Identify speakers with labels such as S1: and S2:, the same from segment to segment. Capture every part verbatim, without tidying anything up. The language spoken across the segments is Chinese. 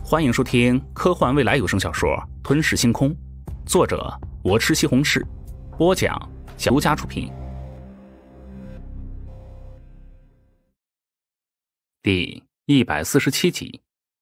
S1: 欢迎收听科幻未来有声小说《吞噬星空》，作者我吃西红柿，播讲独家出品。第一百四十七集。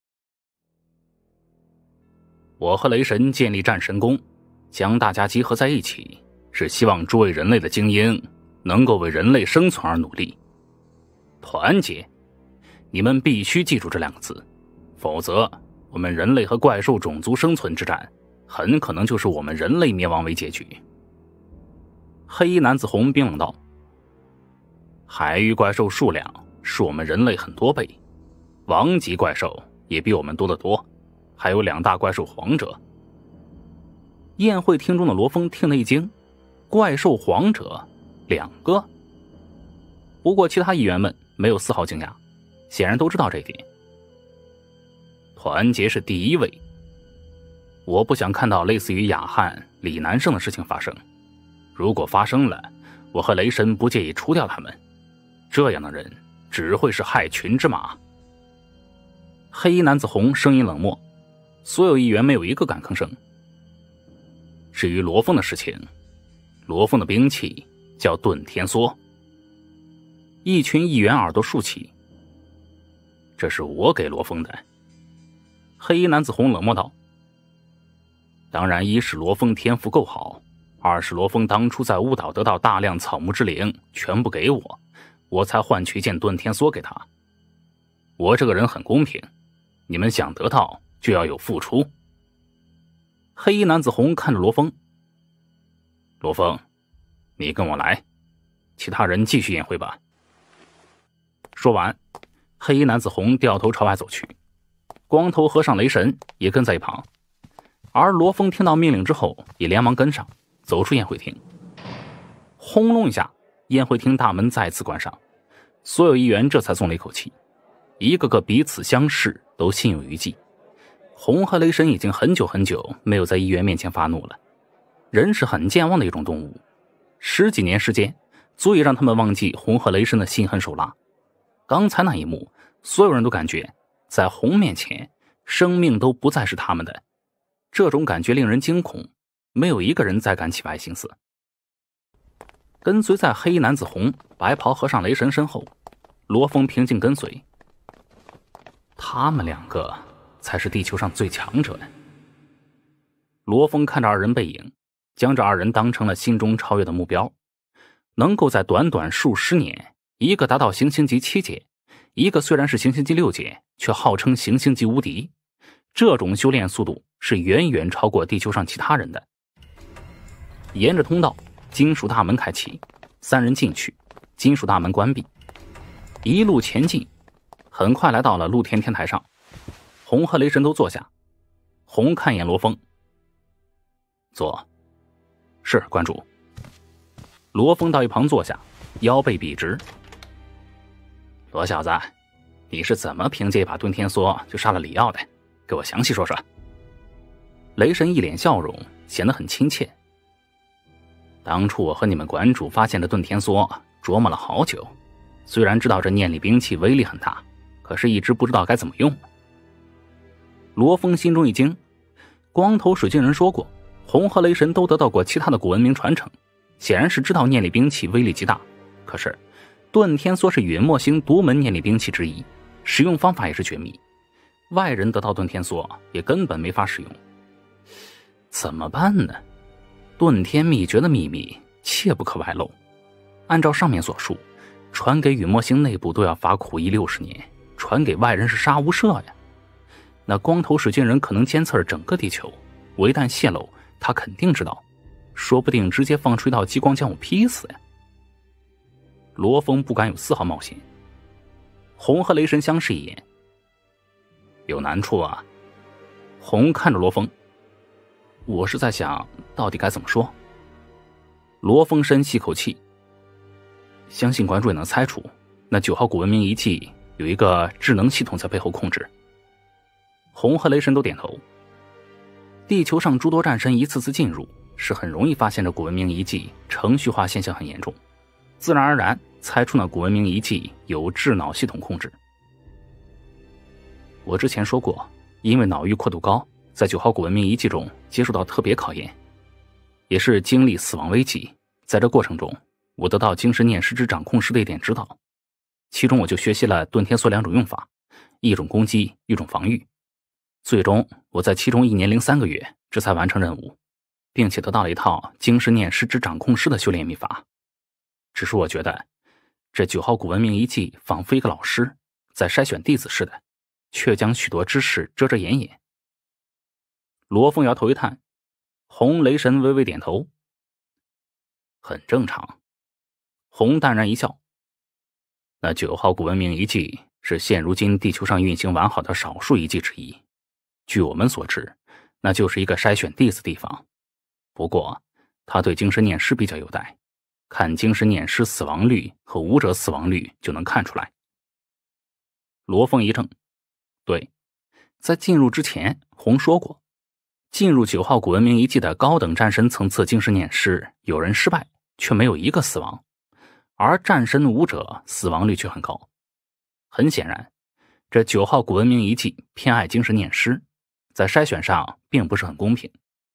S1: 我和雷神建立战神宫，将大家集合在一起，是希望诸位人类的精英能够为人类生存而努力。团结，你们必须记住这两个字，否则我们人类和怪兽种族生存之战很可能就是我们人类灭亡为结局。黑衣男子红冰冷道，海域怪兽数量是我们人类很多倍，王级怪兽也比我们多得多，还有两大怪兽皇者。宴会厅中的罗峰听了一惊，怪兽皇者两个？不过其他议员们没有丝毫惊讶，显然都知道这一点。团结是第一位，我不想看到类似于雅翰、李南胜的事情发生。如果发生了，我和雷神不介意除掉他们，这样的人只会是害群之马。黑衣男子红声音冷漠，所有议员没有一个敢吭声。至于罗峰的事情，罗峰的兵器叫遁天梭。一群议员耳朵竖起，这是我给罗峰的。黑衣男子红冷漠道，当然一是罗峰天赋够好，二是罗峰当初在巫岛得到大量草木之灵，全部给我，我才换取一件遁天梭给他。我这个人很公平，你们想得到就要有付出。黑衣男子红看着罗峰，罗峰，你跟我来，其他人继续宴会吧。说完，黑衣男子红掉头朝外走去，光头和尚雷神也跟在一旁。而罗峰听到命令之后也连忙跟上，走出宴会厅。轰隆一下，宴会厅大门再次关上，所有议员这才松了一口气，一个个彼此相视，都心有余悸。红和雷神已经很久很久没有在议员面前发怒了，人是很健忘的一种动物，十几年时间足以让他们忘记红和雷神的心狠手辣。刚才那一幕，所有人都感觉在红面前生命都不再是他们的，这种感觉令人惊恐，没有一个人再敢起歪心思。跟随在黑衣男子红、白袍和尚雷神身后，罗峰平静跟随。他们两个才是地球上最强者的。罗峰看着二人背影，将这二人当成了心中超越的目标，能够在短短数十年，一个达到行星级七阶，一个虽然是行星级六阶，却号称行星级无敌，这种修炼速度是远远超过地球上其他人的。沿着通道，金属大门开启，三人进去，金属大门关闭，一路前进，很快来到了露天天台上。红和雷神都坐下，红看一眼罗峰，坐。是关主。罗峰到一旁坐下，腰背笔直。罗小子，你是怎么凭借一把遁天梭就杀了里奥的？给我详细说说。雷神一脸笑容，显得很亲切。当初我和你们馆主发现的遁天梭，琢磨了好久，虽然知道这念力兵器威力很大，可是一直不知道该怎么用。罗峰心中一惊，光头水晶人说过，红和雷神都得到过其他的古文明传承，显然是知道念力兵器威力极大，可是遁天梭是陨墨星独门念力兵器之一，使用方法也是绝密，外人得到遁天梭也根本没法使用。怎么办呢？遁天秘诀的秘密切不可外露，按照上面所述，传给陨墨星内部都要罚苦役六十年，传给外人是杀无赦呀。那光头水晶人可能监测着整个地球，我一旦泄露，他肯定知道，说不定直接放出一道激光将我劈死呀。罗峰不敢有丝毫冒险。红和雷神相视一眼，有难处啊。红看着罗峰，我是在想到底该怎么说。罗峰深吸口气，相信馆主也能猜出，那九号古文明遗迹有一个智能系统在背后控制。红和雷神都点头。地球上诸多战神一次次进入，是很容易发现这古文明遗迹程序化现象很严重，自然而然猜出那古文明遗迹有智脑系统控制。我之前说过， 因为脑域阔度高，在九号古文明遗迹中接受到特别考验，也是经历死亡危机。在这过程中，我得到精神念师之掌控师的一点指导，其中我就学习了遁天梭两种用法，一种攻击，一种防御。最终我在其中一年零三个月这才完成任务，并且得到了一套精神念师之掌控师的修炼秘法。只是我觉得这九号古文明遗迹仿佛一个老师在筛选弟子似的，却将许多知识遮遮掩掩。罗峰摇头一叹，红雷神微微点头。很正常。红淡然一笑。那九号古文明遗迹是现如今地球上运行完好的少数遗迹之一，据我们所知，那就是一个筛选弟子地方。不过他对精神念师比较优待，看精神念师死亡率和武者死亡率就能看出来。罗峰一怔，对，在进入之前红说过，进入九号古文明遗迹的高等战神层次精神念师有人失败，却没有一个死亡，而战神武者死亡率却很高。很显然，这九号古文明遗迹偏爱精神念师，在筛选上并不是很公平。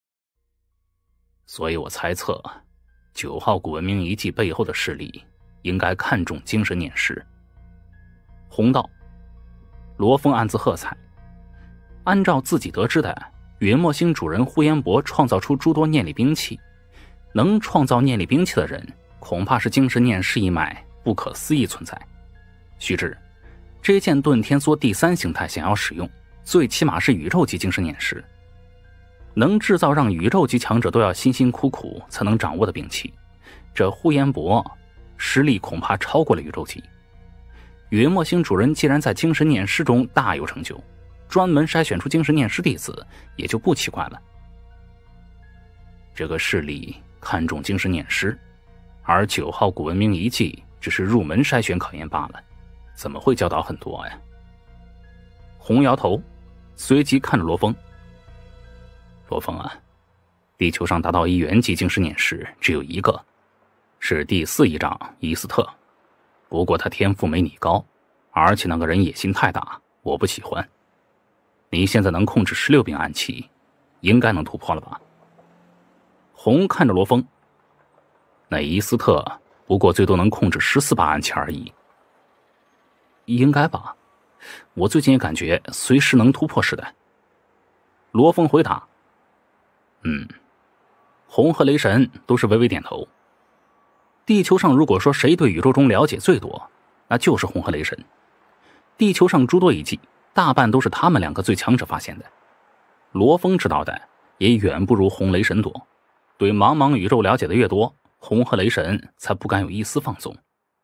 S1: 所以我猜测，九号古文明遗迹背后的势力应该看重精神念师。红道，罗峰暗自喝彩。按照自己得知的，云墨星主人呼延博创造出诸多念力兵器，能创造念力兵器的人，恐怕是精神念师一脉不可思议存在。须知，这件遁天梭第三形态想要使用，最起码是宇宙级精神念师，能制造让宇宙级强者都要辛辛苦苦才能掌握的兵器，这呼延博实力恐怕超过了宇宙级。云墨星主人既然在精神念师中大有成就，专门筛选出精神念师弟子也就不奇怪了。这个势力看重精神念师，而九号古文明遗迹只是入门筛选考验罢了，怎么会教导很多呀？红摇头，随即看着罗峰。罗峰啊，地球上达到一元级精神念师只有一个，是第四仪长伊斯特，不过他天赋没你高，而且那个人野心太大，我不喜欢。你现在能控制十六柄暗器，应该能突破了吧？红看着罗峰，那伊斯特不过最多能控制十四把暗器而已。应该吧，我最近也感觉随时能突破似的。罗峰回答。嗯，红和雷神都是微微点头。地球上如果说谁对宇宙中了解最多，那就是红和雷神。地球上诸多遗迹，大半都是他们两个最强者发现的。罗峰知道的也远不如红雷神多，对茫茫宇宙了解的越多，红和雷神才不敢有一丝放纵。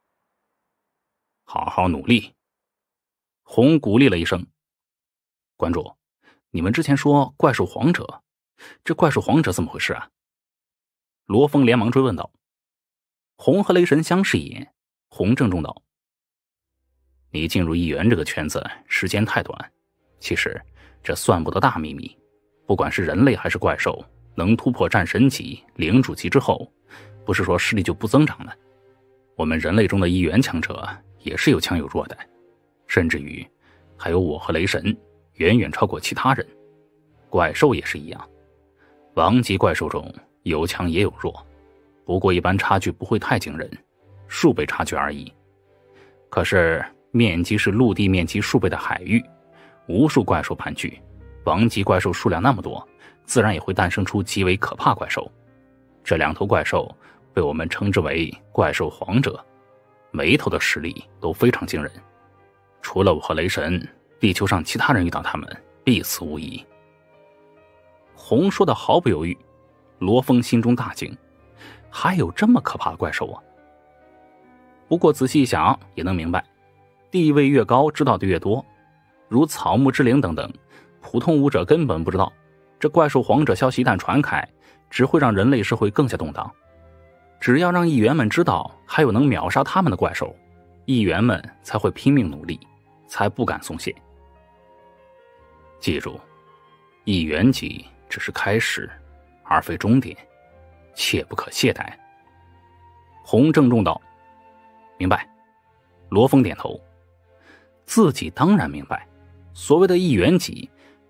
S1: 好好努力。红鼓励了一声。关主，你们之前说怪兽皇者，这怪兽皇者怎么回事啊？罗峰连忙追问道。红和雷神相视一眼，红郑重道：你进入一元这个圈子时间太短，其实这算不得大秘密，不管是人类还是怪兽，能突破战神级、领主级之后，不是说实力就不增长了。我们人类中的一元强者也是有强有弱的，甚至于还有我和雷神，远远超过其他人。怪兽也是一样，王级怪兽中有强也有弱，不过一般差距不会太惊人，数倍差距而已。可是面积是陆地面积数倍的海域，无数怪兽盘踞，王级怪兽数量那么多，自然也会诞生出极为可怕怪兽。这两头怪兽被我们称之为怪兽皇者，每一头的实力都非常惊人。除了我和雷神，地球上其他人遇到他们必死无疑。红说的毫不犹豫，罗峰心中大惊，还有这么可怕的怪兽啊！不过仔细一想也能明白，地位越高知道的越多，如草木之灵等等，普通武者根本不知道。这怪兽皇者消息一旦传开，只会让人类社会更加动荡。只要让议员们知道还有能秒杀他们的怪兽，议员们才会拼命努力，才不敢松懈。记住，一元级只是开始，而非终点，切不可懈怠。红郑重道：明白。罗峰点头。自己当然明白，所谓的一元级，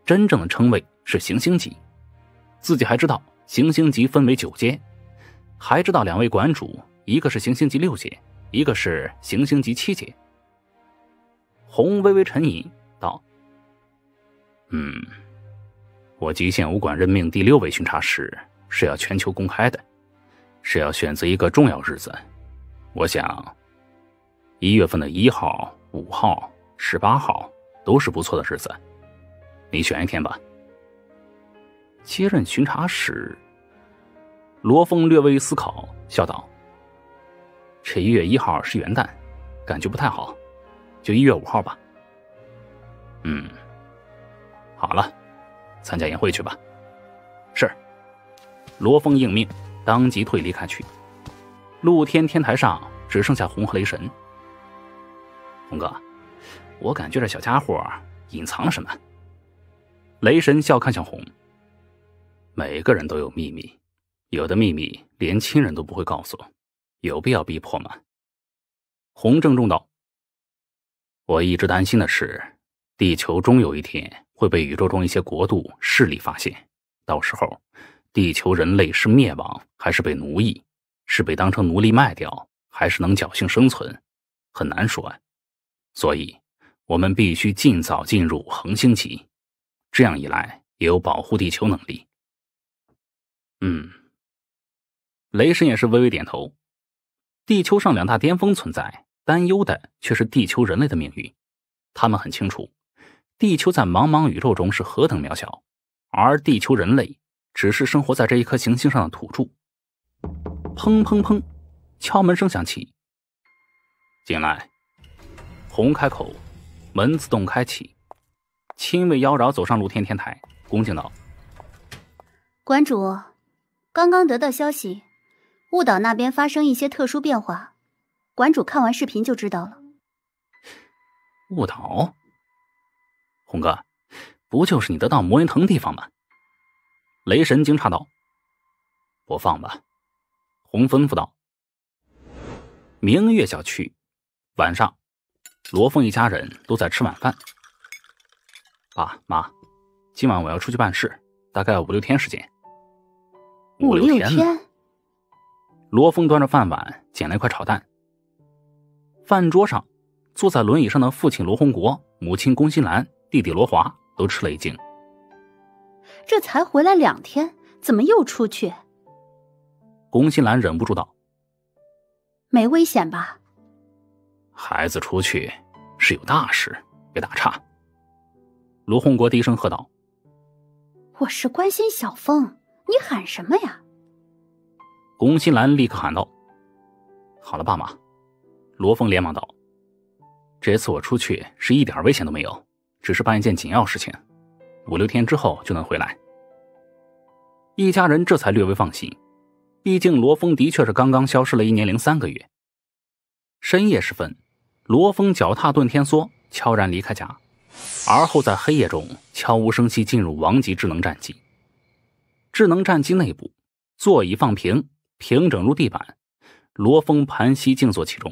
S1: 真正的称谓是行星级，自己还知道行星级分为九阶，还知道两位馆主，一个是行星级六阶，一个是行星级七阶。红微微沉吟道：嗯，我极限武馆任命第六位巡查使是要全球公开的，是要选择一个重要日子。我想一月份的一号、五号、十八号都是不错的日子，你选一天吧。接任巡查使，罗峰略微思考，笑道：这一月一号是元旦，感觉不太好，就一月五号吧。嗯，好了，参加宴会去吧。是。罗峰应命，当即退离开去。露天天台上只剩下红和雷神。红哥，我感觉这小家伙隐藏了什么？雷神笑看向红。每个人都有秘密，有的秘密连亲人都不会告诉，有必要逼迫吗？红郑重道：我一直担心的是，地球终有一天会被宇宙中一些国度势力发现，到时候地球人类是灭亡还是被奴役，是被当成奴隶卖掉还是能侥幸生存，很难说啊。所以我们必须尽早进入恒星级，这样一来也有保护地球能力。嗯，雷神也是微微点头。地球上两大巅峰存在，担忧的却是地球人类的命运。他们很清楚，地球在茫茫宇宙中是何等渺小，而地球人类只是生活在这一颗行星上的土著。砰砰砰，敲门声响起。进来。红开口，门自动开启。轻微妖娆走上露天天台，恭敬道：
S2: 馆主，刚刚得到消息，雾岛那边发生一些特殊变化，馆主看完视频就知道了。
S1: 雾岛？红哥，不就是你得到魔元藤地方吗？雷神惊诧道：播放吧。红吩咐道。明月小区晚上，罗峰一家人都在吃晚饭。爸妈，今晚我要出去办事，大概五六天时间。
S2: 五六天？天
S1: 罗峰端着饭碗捡了一块炒蛋。饭桌上，坐在轮椅上的父亲罗洪国、母亲龚新兰、弟弟罗华都吃了一惊。
S2: 这才回来两天，怎么又出去？
S1: 龚新兰忍不住道：
S2: 没危险吧？
S1: 孩子出去是有大事，别打岔。罗洪国低声喝道：
S2: 我是关心小峰，你喊什么呀？
S1: 龚新兰立刻喊道：好了爸妈。罗峰连忙道：这次我出去是一点危险都没有，只是办一件紧要事情，五六天之后就能回来。一家人这才略微放心，毕竟罗峰的确是刚刚消失了一年零三个月。深夜时分，罗峰脚踏遁天梭，悄然离开家，而后在黑夜中悄无声息进入王级智能战机。智能战机内部，座椅放平，平整如地板，罗峰盘膝静坐其中。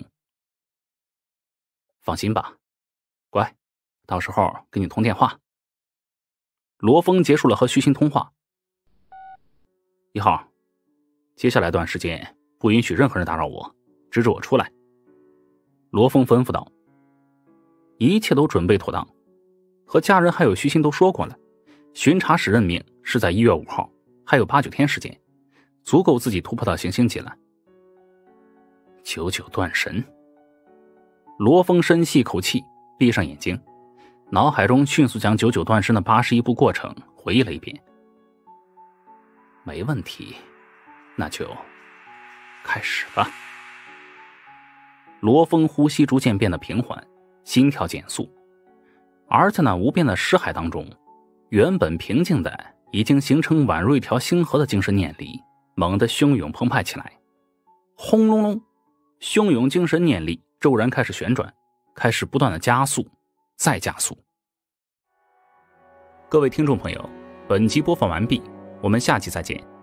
S1: 放心吧，乖，到时候给你通电话。罗峰结束了和徐鑫通话。一号，接下来段时间不允许任何人打扰我，直至我出来。罗峰吩咐道。一切都准备妥当，和家人还有徐鑫都说过了，巡查使任命是在一月五号，还有八九天时间，足够自己突破到行星级了。九九断神。罗峰深吸一口气，闭上眼睛，脑海中迅速将九九断神的八十一步过程回忆了一遍。没问题，那就开始吧。罗峰呼吸逐渐变得平缓，心跳减速，而在那无边的识海当中，原本平静的已经形成宛如一条星河的精神念力猛地汹涌澎湃起来。轰隆隆，汹涌精神念力骤然开始旋转，开始不断的加速，再加速。各位听众朋友，本集播放完毕，我们下期再见。